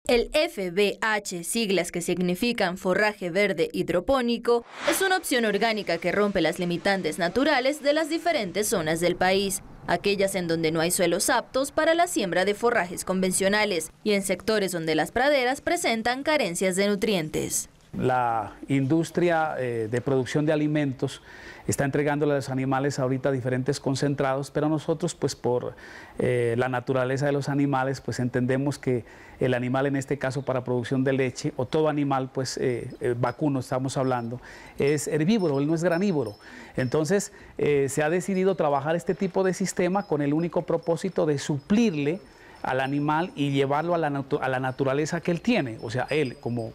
El FBH, siglas que significan forraje verde hidropónico, es una opción orgánica que rompe las limitantes naturales de las diferentes zonas del país, aquellas en donde no hay suelos aptos para la siembra de forrajes convencionales y en sectores donde las praderas presentan carencias de nutrientes. La industria de producción de alimentos está entregándole a los animales ahorita diferentes concentrados, pero nosotros pues por la naturaleza de los animales pues entendemos que el animal en este caso para producción de leche o todo animal pues vacuno estamos hablando es herbívoro, él no es granívoro. Entonces se ha decidido trabajar este tipo de sistema con el único propósito de suplirle al animal y llevarlo a la naturaleza que él tiene, o sea, él como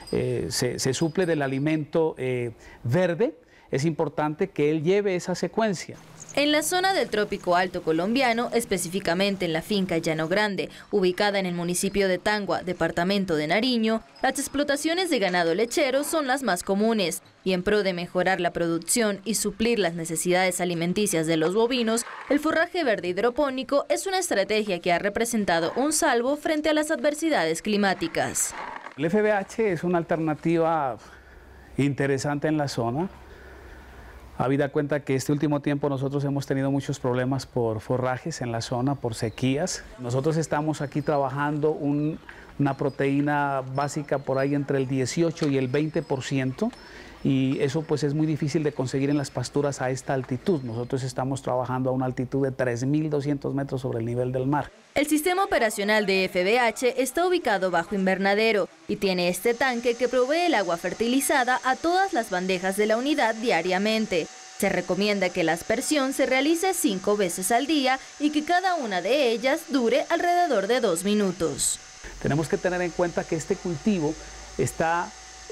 se suple del alimento verde, es importante que él lleve esa secuencia. En la zona del Trópico Alto colombiano, específicamente en la finca Llano Grande, ubicada en el municipio de Tangua, departamento de Nariño, las explotaciones de ganado lechero son las más comunes y en pro de mejorar la producción y suplir las necesidades alimenticias de los bovinos, el forraje verde hidropónico es una estrategia que ha representado un salvo frente a las adversidades climáticas. El FBH es una alternativa interesante en la zona. Habida cuenta que este último tiempo nosotros hemos tenido muchos problemas por forrajes en la zona, por sequías. Nosotros estamos aquí trabajando una proteína básica por ahí entre el 18 y el 20%, y eso pues es muy difícil de conseguir en las pasturas a esta altitud. Nosotros estamos trabajando a una altitud de 3.200 metros sobre el nivel del mar. El sistema operacional de FBH está ubicado bajo invernadero y tiene este tanque que provee el agua fertilizada a todas las bandejas de la unidad diariamente. Se recomienda que la aspersión se realice 5 veces al día y que cada una de ellas dure alrededor de 2 minutos. Tenemos que tener en cuenta que este cultivo está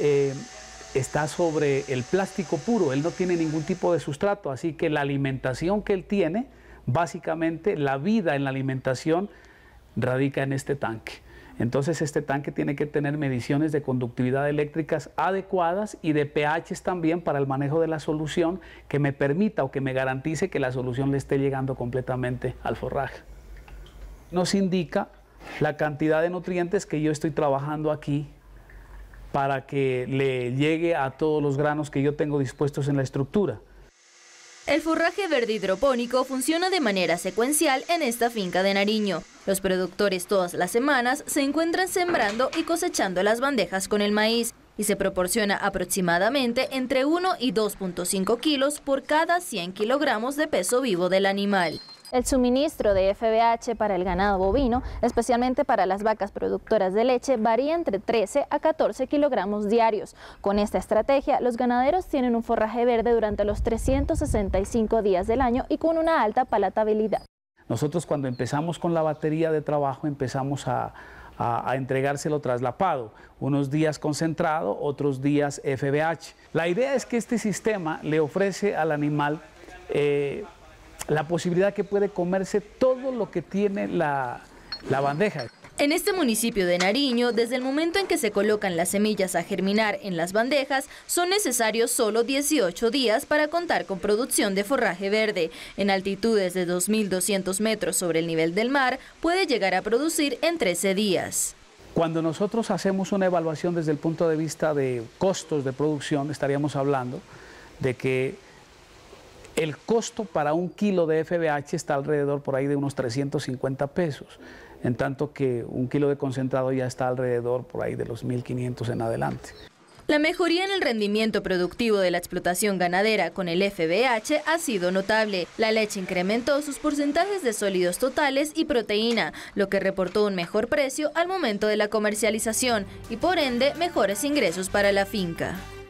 sobre el plástico puro, él no tiene ningún tipo de sustrato, así que la alimentación que él tiene, básicamente la vida en la alimentación radica en este tanque. Entonces este tanque tiene que tener mediciones de conductividad eléctricas adecuadas y de pHs también para el manejo de la solución que me permita o que me garantice que la solución le esté llegando completamente al forraje. Nos indica la cantidad de nutrientes que yo estoy trabajando aquí para que le llegue a todos los granos que yo tengo dispuestos en la estructura. El forraje verde hidropónico funciona de manera secuencial en esta finca de Nariño. Los productores todas las semanas se encuentran sembrando y cosechando las bandejas con el maíz y se proporciona aproximadamente entre 1 y 2.5 kilos por cada 100 kilogramos de peso vivo del animal. El suministro de FBH para el ganado bovino, especialmente para las vacas productoras de leche, varía entre 13 a 14 kilogramos diarios. Con esta estrategia, los ganaderos tienen un forraje verde durante los 365 días del año y con una alta palatabilidad. Nosotros cuando empezamos con la batería de trabajo empezamos a entregárselo traslapado, unos días concentrado, otros días FBH. La idea es que este sistema le ofrece al animal la posibilidad que puede comerse todo lo que tiene la bandeja. En este municipio de Nariño, desde el momento en que se colocan las semillas a germinar en las bandejas, son necesarios solo 18 días para contar con producción de forraje verde. En altitudes de 2.200 metros sobre el nivel del mar, puede llegar a producir en 13 días. Cuando nosotros hacemos una evaluación desde el punto de vista de costos de producción, estaríamos hablando de que el costo para un kilo de FBH está alrededor por ahí de unos 350 pesos, en tanto que un kilo de concentrado ya está alrededor por ahí de los 1.500 en adelante. La mejoría en el rendimiento productivo de la explotación ganadera con el FBH ha sido notable. La leche incrementó sus porcentajes de sólidos totales y proteína, lo que reportó un mejor precio al momento de la comercialización y por ende mejores ingresos para la finca.